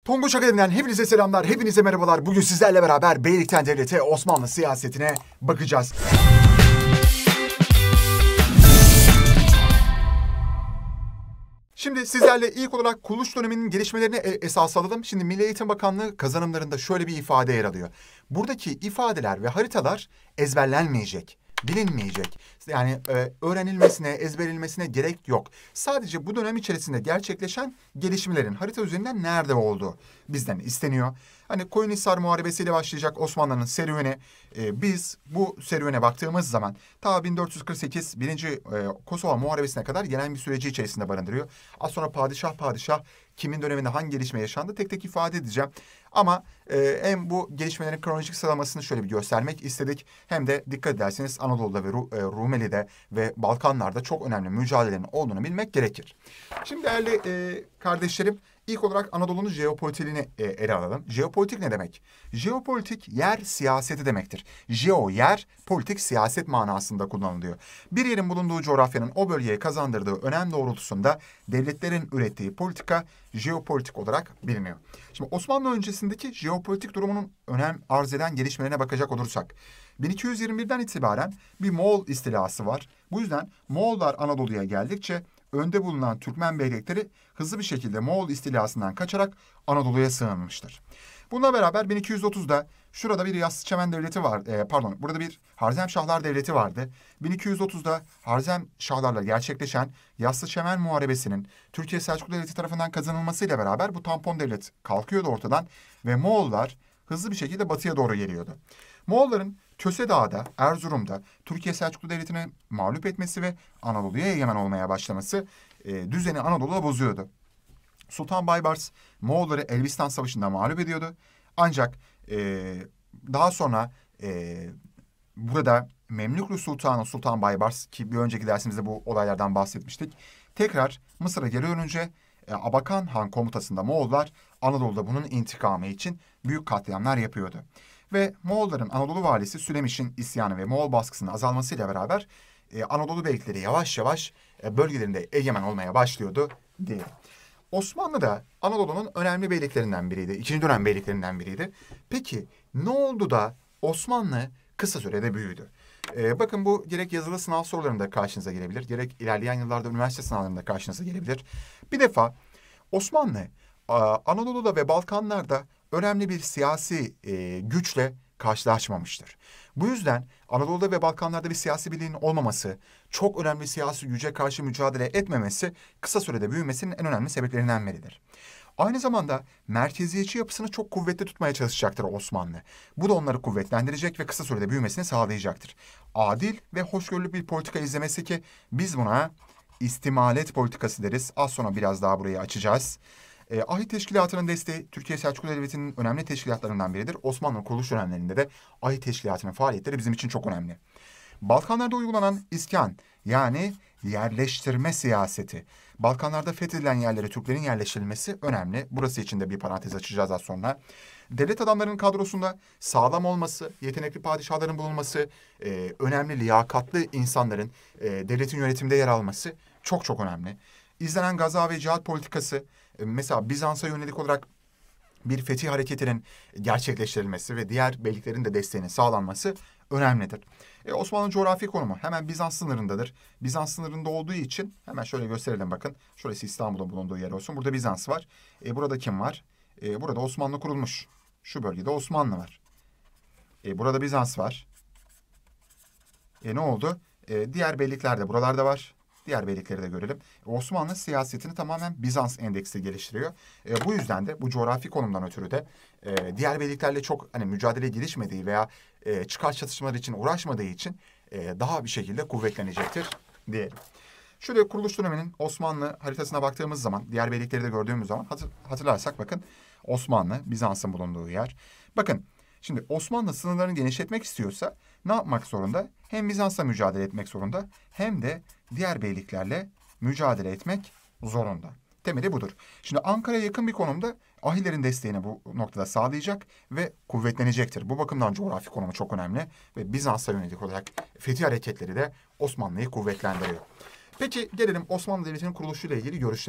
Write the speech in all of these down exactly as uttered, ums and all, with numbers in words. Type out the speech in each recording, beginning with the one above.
Tonguç Akademi'den hepinize selamlar, hepinize merhabalar. Bugün sizlerle beraber Beylikten Devleti Osmanlı siyasetine bakacağız. Şimdi sizlerle ilk olarak kuruluş döneminin gelişmelerini esas alalım. Şimdi Milli Eğitim Bakanlığı kazanımlarında şöyle bir ifade yer alıyor. Buradaki ifadeler ve haritalar ezberlenmeyecek, bilinmeyecek. Yani e, öğrenilmesine, ezberilmesine gerek yok. Sadece bu dönem içerisinde gerçekleşen gelişmelerin harita üzerinden nerede olduğu bizden isteniyor. Hani Koyunhisar Muharebesi'yle başlayacak Osmanlı'nın serüveni, e, biz bu serüvene baktığımız zaman ta bin dört yüz kırk sekiz birinci E, Kosova Muharebesi'ne kadar gelen bir süreci içerisinde barındırıyor. Az sonra padişah padişah kimin döneminde hangi gelişme yaşandı tek tek ifade edeceğim. Ama e, hem bu gelişmelerin kronolojik sıralamasını şöyle bir göstermek istedik. Hem de dikkat ederseniz Anadolu'da ve Ru, e, Rumeli'de ve Balkanlar'da çok önemli mücadelelerin olduğunu bilmek gerekir. Şimdi değerli e, kardeşlerim, İlk olarak Anadolu'nun jeopolitiğini e, ele alalım. Jeopolitik ne demek? Jeopolitik yer siyaseti demektir. Jeo yer, politik siyaset manasında kullanılıyor. Bir yerin bulunduğu coğrafyanın o bölgeye kazandırdığı önem doğrultusunda devletlerin ürettiği politika jeopolitik olarak biliniyor. Şimdi Osmanlı öncesindeki jeopolitik durumunun önem arz eden gelişmelerine bakacak olursak, bin iki yüz yirmi birden itibaren bir Moğol istilası var. Bu yüzden Moğollar Anadolu'ya geldikçe önde bulunan Türkmen beylikleri hızlı bir şekilde Moğol istilasından kaçarak Anadolu'ya sığınmıştır. Bununla beraber bin iki yüz otuzda şurada bir Yassıçemen Devleti var, e, pardon burada bir Harzemşahlar Devleti vardı. bin iki yüz otuzda Harzemşahlarla gerçekleşen Yassıçemen Muharebesi'nin Türkiye Selçuklu Devleti tarafından kazanılmasıyla beraber bu tampon devlet kalkıyordu ortadan ve Moğollar hızlı bir şekilde batıya doğru geliyordu. Moğolların Köse Dağı'da, Erzurum'da Türkiye Selçuklu Devleti'ni mağlup etmesi ve Anadolu'ya egemen olmaya başlaması e, düzeni Anadolu'da bozuyordu. Sultan Baybars Moğolları Elbistan Savaşı'nda mağlup ediyordu. Ancak e, daha sonra e, burada Memlüklü Sultanı Sultan Baybars, ki bir önceki dersimizde bu olaylardan bahsetmiştik, tekrar Mısır'a geri dönünce e, Abakan Han komutasında Moğollar Anadolu'da bunun intikamı için büyük katliamlar yapıyordu. Ve Moğolların Anadolu valisi Sülemiş'in isyanı ve Moğol baskısının azalmasıyla beraber e, Anadolu beylikleri yavaş yavaş e, bölgelerinde egemen olmaya başlıyordu diye. Osmanlı da Anadolu'nun önemli beyliklerinden biriydi. İkinci dönem beyliklerinden biriydi. Peki ne oldu da Osmanlı kısa sürede büyüdü? E, bakın bu gerek yazılı sınav sorularında karşınıza gelebilir, gerek ilerleyen yıllarda üniversite sınavlarında karşınıza gelebilir. Bir defa Osmanlı Anadolu'da ve Balkanlar'da önemli bir siyasi e, güçle karşılaşmamıştır. Bu yüzden Anadolu'da ve Balkanlar'da bir siyasi birliğin olmaması, çok önemli siyasi güce karşı mücadele etmemesi kısa sürede büyümesinin en önemli sebeplerinden biridir. Aynı zamanda merkeziyetçi yapısını çok kuvvetli tutmaya çalışacaktır Osmanlı. Bu da onları kuvvetlendirecek ve kısa sürede büyümesini sağlayacaktır. Adil ve hoşgörülü bir politika izlemesi ki biz buna istimalet politikası deriz. Az sonra biraz daha burayı açacağız. E, Ahit Teşkilatı'nın desteği Türkiye Selçuklu Devleti'nin önemli teşkilatlarından biridir. Osmanlı kuruluş dönemlerinde de Ahit Teşkilatı'nın faaliyetleri bizim için çok önemli. Balkanlarda uygulanan iskan yani yerleştirme siyaseti. Balkanlarda fethedilen yerlere Türklerin yerleştirilmesi önemli. Burası için de bir parantez açacağız az sonra. Devlet adamlarının kadrosunda sağlam olması, yetenekli padişahların bulunması, e, önemli liyakatlı insanların e, devletin yönetiminde yer alması çok çok önemli. İzlenen gaza ve cihat politikası, mesela Bizans'a yönelik olarak bir fetih hareketinin gerçekleştirilmesi ve diğer beyliklerin de desteğinin sağlanması önemlidir. E, Osmanlı coğrafi konumu hemen Bizans sınırındadır. Bizans sınırında olduğu için hemen şöyle gösterelim bakın. Şurası İstanbul'un bulunduğu yer olsun. Burada Bizans var. E, burada kim var? E, burada Osmanlı kurulmuş. Şu bölgede Osmanlı var. E, burada Bizans var. E, ne oldu? E, diğer beylikler de buralarda var. Diğer beylikleri de görelim. Osmanlı siyasetini tamamen Bizans endeksi geliştiriyor. E, bu yüzden de bu coğrafi konumdan ötürü de e, diğer beyliklerle çok hani mücadeleye girişmediği veya e, çıkar çatışmaları için uğraşmadığı için e, daha bir şekilde kuvvetlenecektir diyelim. Şöyle kuruluş döneminin Osmanlı haritasına baktığımız zaman, diğer beylikleri de gördüğümüz zaman hatır, hatırlarsak bakın Osmanlı, Bizans'ın bulunduğu yer. Bakın şimdi Osmanlı sınırlarını genişletmek istiyorsa ne yapmak zorunda? Hem Bizans'la mücadele etmek zorunda hem de diğer beyliklerle mücadele etmek zorunda. Temeli budur. Şimdi Ankara'ya yakın bir konumda Ahilerin desteğini bu noktada sağlayacak ve kuvvetlenecektir. Bu bakımdan coğrafi konumu çok önemli ve Bizans'a yönelik olarak fetih hareketleri de Osmanlı'yı kuvvetlendiriyor. Peki gelelim Osmanlı Devleti'nin kuruluşuyla ilgili görüşlere.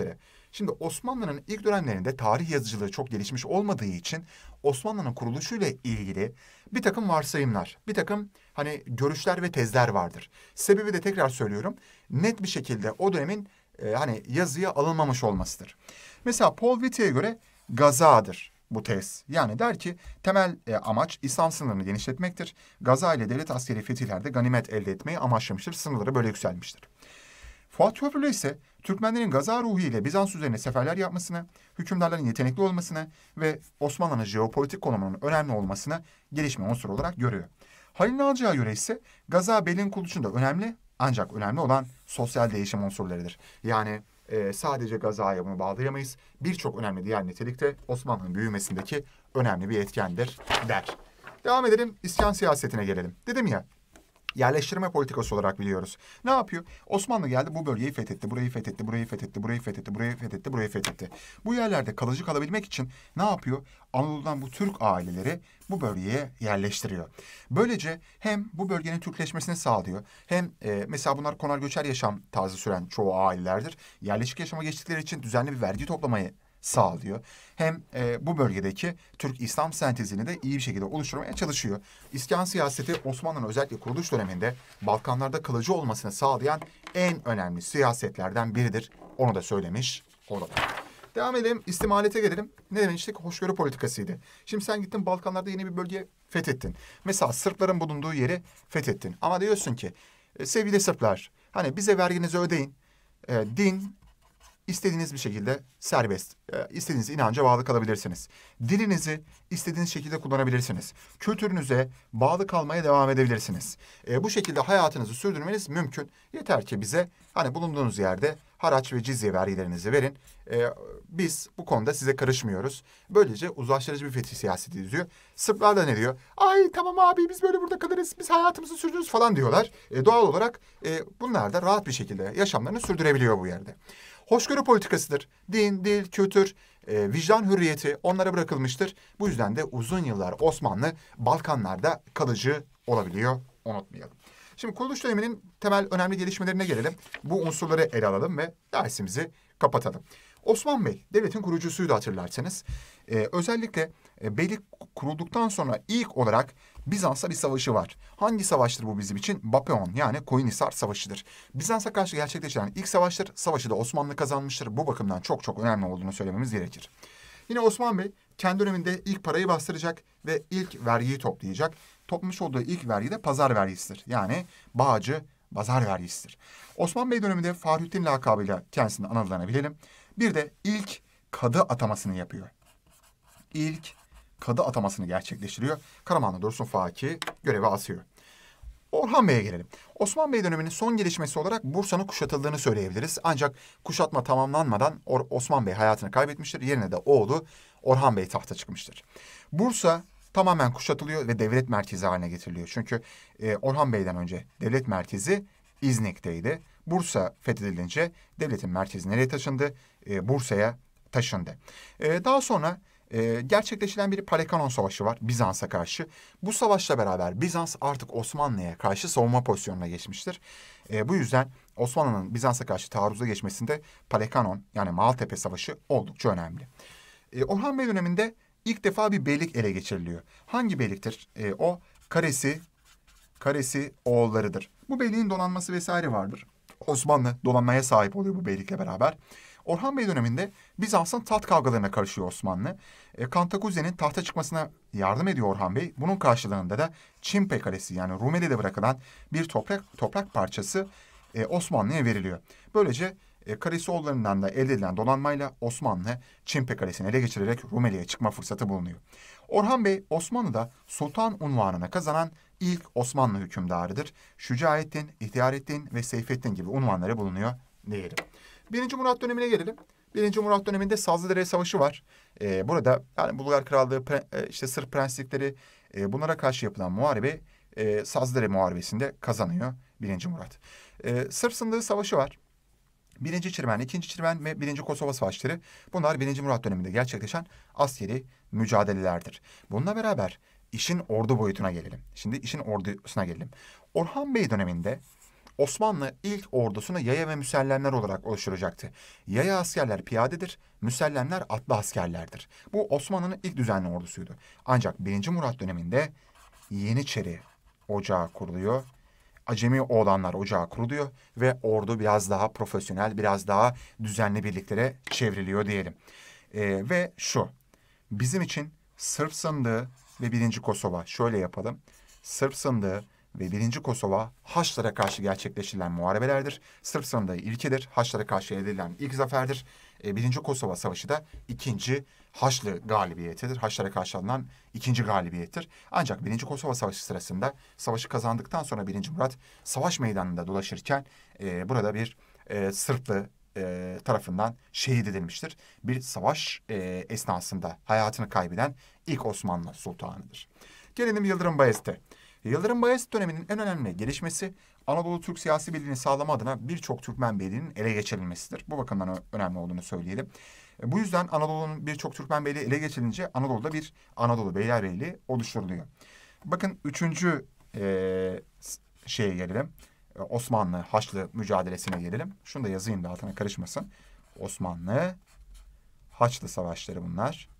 Şimdi Osmanlı'nın ilk dönemlerinde tarih yazıcılığı çok gelişmiş olmadığı için Osmanlı'nın kuruluşuyla ilgili bir takım varsayımlar, bir takım hani görüşler ve tezler vardır. Sebebi de tekrar söylüyorum, net bir şekilde o dönemin e, hani yazıya alınmamış olmasıdır. Mesela Paul Witty'ye göre gazadır bu tez. Yani der ki temel e, amaç İslam sınırını genişletmektir. Gaza ile devlet askeri fetihlerde ganimet elde etmeyi amaçlamıştır. Sınırları böyle yükselmiştir. Fuat Köprülü ise Türkmenlerin gaza ruhu ile Bizans üzerine seferler yapmasını, hükümdarların yetenekli olmasını ve Osmanlı'nın jeopolitik konumunun önemli olmasını gelişme unsuru olarak görüyor. Halil Nalcı'ya göre ise gaza belin kuruluşunda önemli ancak önemli olan sosyal değişim unsurlarıdır. Yani e, sadece gazaya bunu bağlayamayız. Birçok önemli diğer nitelikte Osmanlı'nın büyümesindeki önemli bir etkendir der. Devam edelim, isyan siyasetine gelelim. Dedim ya, yerleştirme politikası olarak biliyoruz. Ne yapıyor? Osmanlı geldi, bu bölgeyi fethetti, burayı fethetti, burayı fethetti, burayı fethetti, burayı fethetti, burayı fethetti. Bu yerlerde kalıcı kalabilmek için ne yapıyor? Anadolu'dan bu Türk aileleri bu bölgeye yerleştiriyor. Böylece hem bu bölgenin Türkleşmesini sağlıyor, hem e, mesela bunlar konar göçer yaşam tarzı süren çoğu ailelerdir. Yerleşik yaşama geçtikleri için düzenli bir vergi toplamayı sağlıyor. Hem e, bu bölgedeki Türk-İslam sentezini de iyi bir şekilde oluşturmaya çalışıyor. İskan siyaseti Osmanlı'nın özellikle kuruluş döneminde Balkanlarda kalıcı olmasını sağlayan en önemli siyasetlerden biridir. Onu da söylemiş olalım. Devam edelim, istimalete gelelim. Ne demiştik? Hoşgörü politikasıydı. Şimdi sen gittin Balkanlarda yeni bir bölge fethettin. Mesela Sırpların bulunduğu yeri fethettin. Ama diyorsun ki e, sevgili Sırplar, hani bize verginizi ödeyin. E, din İstediğiniz bir şekilde serbest, istediğiniz inanca bağlı kalabilirsiniz. Dilinizi istediğiniz şekilde kullanabilirsiniz. Kültürünüze bağlı kalmaya devam edebilirsiniz. E, bu şekilde hayatınızı sürdürmeniz mümkün. Yeter ki bize hani bulunduğunuz yerde haraç ve cizye vergilerinizi verin. E, biz bu konuda size karışmıyoruz. Böylece uzlaştırıcı bir fetih siyaseti izliyor. Sırplar da ne diyor? Ay tamam abi biz böyle burada kalırız, biz hayatımızı sürdürürüz falan diyorlar. E, doğal olarak e, bunlar da rahat bir şekilde yaşamlarını sürdürebiliyor bu yerde. Hoşgörü politikasıdır. Din, dil, kültür, e, vicdan hürriyeti onlara bırakılmıştır. Bu yüzden de uzun yıllar Osmanlı Balkanlarda kalıcı olabiliyor. Unutmayalım. Şimdi kuruluş döneminin temel önemli gelişmelerine gelelim. Bu unsurları ele alalım ve dersimizi kapatalım. Osman Bey devletin kurucusuydu hatırlarsanız. Ee, özellikle e, beylik kurulduktan sonra ilk olarak Bizans'la bir savaşı var. Hangi savaştır bu bizim için? Bapeon yani Koyunhisar Savaşı'dır. Bizans'a karşı gerçekleşen ilk savaştır. Savaşı da Osmanlı kazanmıştır. Bu bakımdan çok çok önemli olduğunu söylememiz gerekir. Yine Osman Bey kendi döneminde ilk parayı bastıracak ve ilk vergiyi toplayacak. Toplamış olduğu ilk vergi de pazar vergisidir. Yani bağcı pazar vergisidir. Osman Bey döneminde Fahrettin lakabıyla kendisini anıldığını bilelim. Bir de ilk kadı atamasını yapıyor. İlk kadı atamasını gerçekleştiriyor. Karamanlı Dursun Faki göreve asıyor. Orhan Bey'e gelelim. Osman Bey döneminin son gelişmesi olarak Bursa'nın kuşatıldığını söyleyebiliriz. Ancak kuşatma tamamlanmadan Osman Bey hayatını kaybetmiştir. Yerine de oğlu Orhan Bey tahta çıkmıştır. Bursa tamamen kuşatılıyor ve devlet merkezi haline getiriliyor. Çünkü e, Orhan Bey'den önce devlet merkezi İznik'teydi. Bursa fethedilince devletin merkezi nereye taşındı? E, Bursa'ya taşındı. E, daha sonra e, gerçekleşilen bir Palekanon Savaşı var Bizans'a karşı. Bu savaşla beraber Bizans artık Osmanlı'ya karşı savunma pozisyonuna geçmiştir. E, bu yüzden Osmanlı'nın Bizans'a karşı taarruza geçmesinde Palekanon yani Maltepe Savaşı oldukça önemli. E, Orhan Bey döneminde ilk defa bir beylik ele geçiriliyor. Hangi beyliktir? E, o Karesi, Karesi oğullarıdır. Bu beyliğin donanması vesaire vardır. Osmanlı donanmaya sahip oluyor bu beylikle beraber. Orhan Bey döneminde Bizans'ın taht kavgalarına karışıyor Osmanlı. E, Kantakuze'nin tahta çıkmasına yardım ediyor Orhan Bey. Bunun karşılığında da Çimpe Kalesi yani Rumeli'de bırakılan bir toprak toprak parçası e, Osmanlı'ya veriliyor. Böylece e, Karaesioğullarından da elde edilen donanmayla Osmanlı Çimpe Kalesi'ni ele geçirerek Rumeli'ye çıkma fırsatı bulunuyor. Orhan Bey Osmanlı'da sultan unvanını kazanan ilk Osmanlı hükümdarıdır. Şücaettin, İhtiyarettin ve Seyfettin gibi unvanları bulunuyor diyelim. Birinci Murat dönemine gelelim. Birinci Murat döneminde Sazlıdere Savaşı var. Ee, burada yani Bulgar Krallığı, pre, işte Sırp prenslikleri e, bunlara karşı yapılan muharebe e, Sazlıdere Muharebesi'nde kazanıyor Birinci Murat. E, Sırp Sındığı Savaşı var. Birinci Çirmen, ikinci Çirmen ve birinci Kosova Savaşları bunlar Birinci Murat döneminde gerçekleşen askeri mücadelelerdir. Bununla beraber işin ordu boyutuna gelelim. Şimdi işin ordusuna gelelim. Orhan Bey döneminde Osmanlı ilk ordusunu yaya ve müsellemler olarak oluşturacaktı. Yaya askerler piyadedir, müsellemler atlı askerlerdir. Bu Osmanlı'nın ilk düzenli ordusuydu. Ancak birinci Murat döneminde Yeniçeri Ocağı kuruluyor. Acemi Oğlanlar Ocağı kuruluyor ve ordu biraz daha profesyonel, biraz daha düzenli birliklere çevriliyor diyelim. Ee, ve şu, bizim için Sırp Sındığı ve birinci Kosova şöyle yapalım. Sırp Sındığı ve birinci Kosova Haçlılara karşı gerçekleştirilen muharebelerdir. Sırp Sındığı ilkidir, Haçlılara karşı elde edilen ilk zaferdir. E, birinci Kosova Savaşı da ikinci Haçlı galibiyetidir. Haçlılara karşı alınan ikinci galibiyettir. Ancak birinci Kosova Savaşı sırasında savaşı kazandıktan sonra birinci Murat savaş meydanında dolaşırken e, burada bir e, Sırplı e, tarafından şehit edilmiştir. Bir savaş e, esnasında hayatını kaybeden ilk Osmanlı sultanıdır. Gelelim Yıldırım Bayezid'e. Yıldırım Bayezid döneminin en önemli gelişmesi Anadolu Türk siyasi birliğini sağlama adına birçok Türkmen beyliğinin ele geçirilmesidir. Bu bakımdan önemli olduğunu söyleyelim. Bu yüzden Anadolu'nun birçok Türkmen beyliği ele geçirince Anadolu'da bir Anadolu Beylerbeyliği oluşturuluyor. Bakın üçüncü e, şeye gelelim. Osmanlı Haçlı mücadelesine gelelim. Şunu da yazayım da altına karışmasın. Osmanlı Haçlı savaşları bunlar.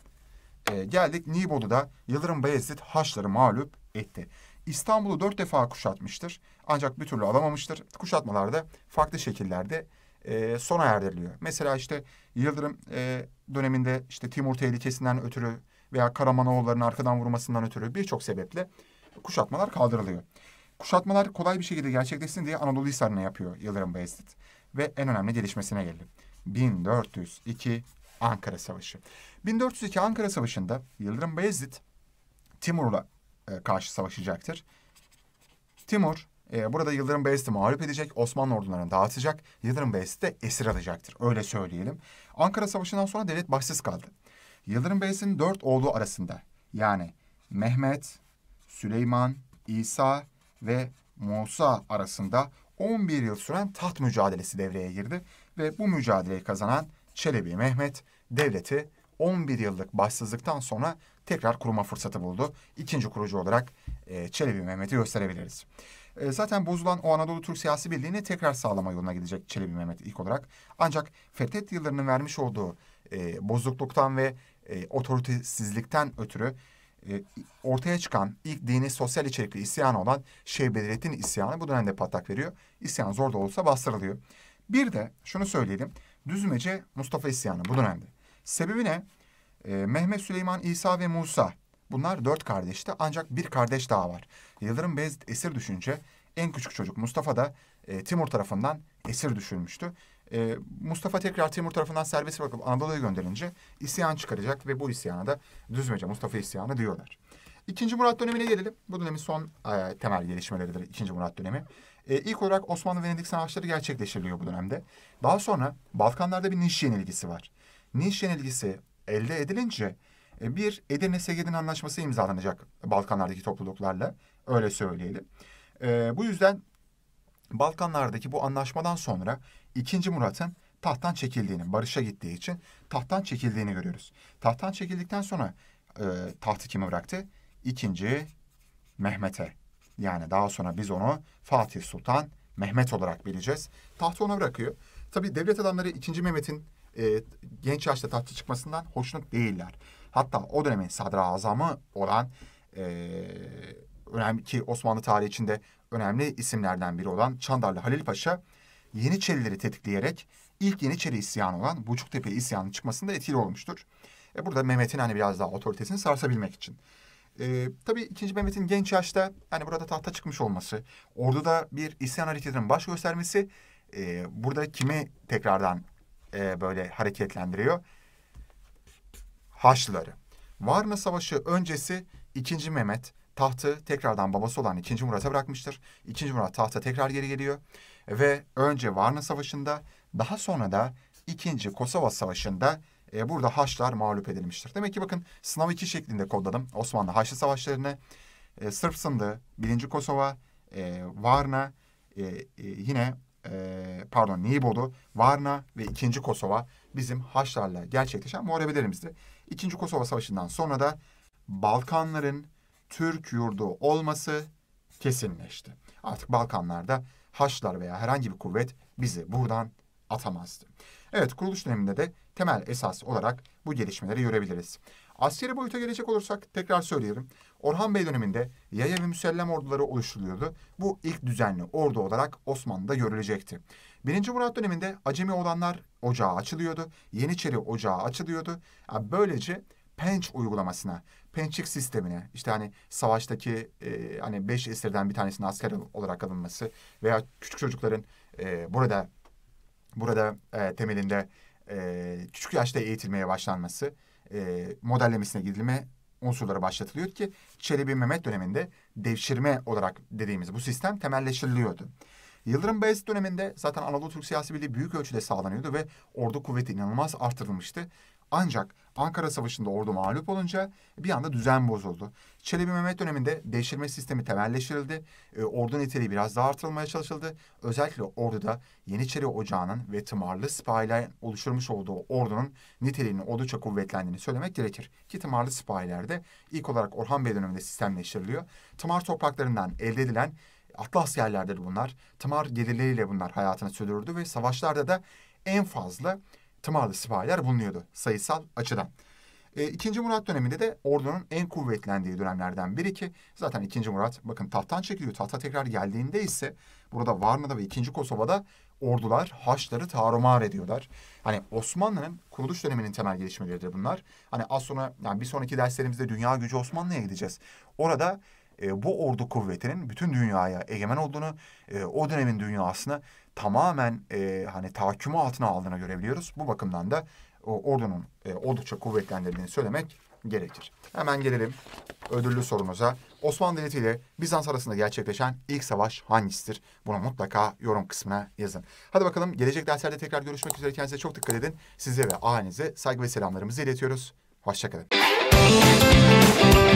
E, geldik Nibolu'da Yıldırım Bayezid Haçlıları mağlup etti. İstanbul'u dört defa kuşatmıştır. Ancak bir türlü alamamıştır. Kuşatmalarda farklı şekillerde e, sona erdiriliyor. Mesela işte Yıldırım e, döneminde işte Timur tehlikesinden ötürü veya Karamanoğulları'nın arkadan vurmasından ötürü birçok sebeple kuşatmalar kaldırılıyor. Kuşatmalar kolay bir şekilde gerçekleşsin diye Anadolu Hisarı'nı yapıyor Yıldırım Bayezid. Ve en önemli gelişmesine gelelim. bin dört yüz iki Ankara Savaşı. bin dört yüz iki Ankara Savaşı'nda Yıldırım Bayezid Timur'la e, karşı savaşacaktır. Timur e, burada Yıldırım Bayezid'i mağlup edecek, Osmanlı ordularını dağıtacak, Yıldırım Bayezid de esir alacaktır. Öyle söyleyelim. Ankara Savaşı'ndan sonra devlet başsız kaldı. Yıldırım Bayezid'in dört oğlu arasında yani Mehmet, Süleyman, İsa ve Musa arasında on bir yıl süren taht mücadelesi devreye girdi ve bu mücadeleyi kazanan Çelebi Mehmet devleti on bir yıllık başsızlıktan sonra tekrar kurma fırsatı buldu. İkinci kurucu olarak e, Çelebi Mehmet'i gösterebiliriz. E, zaten bozulan o Anadolu Türk siyasi birliğini tekrar sağlama yoluna gidecek Çelebi Mehmet ilk olarak. Ancak Fetret yıllarının vermiş olduğu e, bozukluktan ve e, otoritesizlikten ötürü e, ortaya çıkan ilk dini sosyal içerikli isyanı olan Şeyh Bedrettin isyanı bu dönemde patlak veriyor. İsyan zor da olsa bastırılıyor. Bir de şunu söyleyelim. Düzmece Mustafa isyanı bu dönemde. Sebebi ne? Ee, Mehmet, Süleyman, İsa ve Musa. Bunlar dört kardeşti ancak bir kardeş daha var. Yıldırım Bayezid esir düşünce en küçük çocuk Mustafa da e, Timur tarafından esir düşürmüştü. E, Mustafa tekrar Timur tarafından serbest bırakıp Anadolu'ya gönderince isyan çıkaracak ve bu isyana da Düzmece Mustafa isyanı diyorlar. İkinci Murat dönemine gelelim. Bu dönemin son e, temel gelişmeleridir İkinci Murat dönemi. E, ilk olarak Osmanlı-Venedik savaşları gerçekleştiriliyor bu dönemde. Daha sonra Balkanlarda bir Niş yenilgisi var. Niş yenilgisi elde edilince e, bir Edirne-Segedin Anlaşması imzalanacak Balkanlardaki topluluklarla. Öyle söyleyelim. E, bu yüzden Balkanlardaki bu anlaşmadan sonra İkinci Murat'ın tahttan çekildiğini, barışa gittiği için tahttan çekildiğini görüyoruz. Tahttan çekildikten sonra e, tahtı kime bıraktı? İkinci Mehmet'e. Yani daha sonra biz onu Fatih Sultan Mehmet olarak bileceğiz. Tahtı ona bırakıyor. Tabii devlet adamları ikinci Mehmet'in e, genç yaşta tahta çıkmasından hoşnut değiller. Hatta o dönemin sadrazamı olan e, önemli ki Osmanlı tarihi içinde önemli isimlerden biri olan Çandarlı Halil Paşa Yeniçerileri tetikleyerek ilk Yeniçeri isyanı olan Buçuktepe isyanının çıkmasında etkili olmuştur. E, burada Mehmet'in hani biraz daha otoritesini sarsabilmek için. Ee, tabii ikinci Mehmet'in genç yaşta hani burada tahta çıkmış olması, orduda bir isyan hareketinin baş göstermesi e, burada kimi tekrardan e, böyle hareketlendiriyor? Haçlıları. Varna Savaşı öncesi ikinci Mehmet tahtı tekrardan babası olan ikinci Murat'a bırakmıştır. ikinci Murat tahta tekrar geri geliyor ve önce Varna Savaşı'nda daha sonra da ikinci Kosova Savaşı'nda E, burada Haçlılar mağlup edilmiştir. Demek ki bakın sınav iki şeklinde kodladım. Osmanlı Haçlı Savaşları'nı, e, Sırp Sındığı, birinci Kosova, e, Varna, e, e, yine e, pardon Nibolu, Varna ve ikinci Kosova bizim Haçlılarla gerçekleşen muharebelerimizdi. ikinci Kosova Savaşı'ndan sonra da Balkanların Türk yurdu olması kesinleşti. Artık Balkanlarda Haçlılar veya herhangi bir kuvvet bizi buradan atamazdı. Evet, kuruluş döneminde de temel esas olarak bu gelişmeleri görebiliriz. Askeri boyuta gelecek olursak tekrar söyleyelim. Orhan Bey döneminde yaya ve müsellem orduları oluşturuluyordu. Bu ilk düzenli ordu olarak Osmanlı'da görülecekti. Birinci Murat döneminde Acemi Oğlanlar Ocağı açılıyordu. Yeniçeri Ocağı açılıyordu. Böylece penç uygulamasına, pençik sistemine, işte hani savaştaki e, hani beş esirden bir tanesinin asker olarak alınması veya küçük çocukların e, burada burada e, temelinde e, küçük yaşta eğitilmeye başlanması, e, modellemesine gidilme unsurları başlatılıyor ki Çelebi Mehmet döneminde devşirme olarak dediğimiz bu sistem temelleştiriliyordu. Yıldırım Beyazıt döneminde zaten Anadolu Türk Siyasi Birliği büyük ölçüde sağlanıyordu ve ordu kuvveti inanılmaz artırılmıştı. Ancak Ankara Savaşı'nda ordu mağlup olunca bir anda düzen bozuldu. Çelebi Mehmet döneminde devşirme sistemi temelleştirildi. E, ordu niteliği biraz daha artırılmaya çalışıldı. Özellikle orduda Yeniçeri Ocağı'nın ve tımarlı sipahiler oluşturmuş olduğu ordunun niteliğinin oldukça kuvvetlendiğini söylemek gerekir. Ki tımarlı sipahiler de ilk olarak Orhan Bey döneminde sistemleştiriliyor. Tımar topraklarından elde edilen atlı askerlerdir bunlar. Tımar gelirleriyle bunlar hayatını sürdürdü ve savaşlarda da en fazla tımarlı sipahiler bulunuyordu sayısal açıdan. E, İkinci Murat döneminde de ordunun en kuvvetlendiği dönemlerden biri ki zaten İkinci Murat bakın tahttan çekiliyor. Tahta tekrar geldiğinde ise burada Varna'da ve İkinci Kosova'da ordular Haçları tarumar ediyorlar. Hani Osmanlı'nın kuruluş döneminin temel gelişmeleridir bunlar. Hani az sonra yani bir sonraki derslerimizde Dünya Gücü Osmanlı'ya gideceğiz. Orada e, bu ordu kuvvetinin bütün dünyaya egemen olduğunu, e, o dönemin dünyasını tamamen e, hani tahakkümü altına aldığını görebiliyoruz. Bu bakımdan da o ordunun e, oldukça kuvvetlendirildiğini söylemek gerekir. Hemen gelelim ödüllü sorumuza. Osmanlı Devleti ile Bizans arasında gerçekleşen ilk savaş hangisidir? Bunu mutlaka yorum kısmına yazın. Hadi bakalım, gelecek derslerde tekrar görüşmek üzere. Kendinize çok dikkat edin. Size ve ailenize saygı ve selamlarımızı iletiyoruz. Hoşça kalın.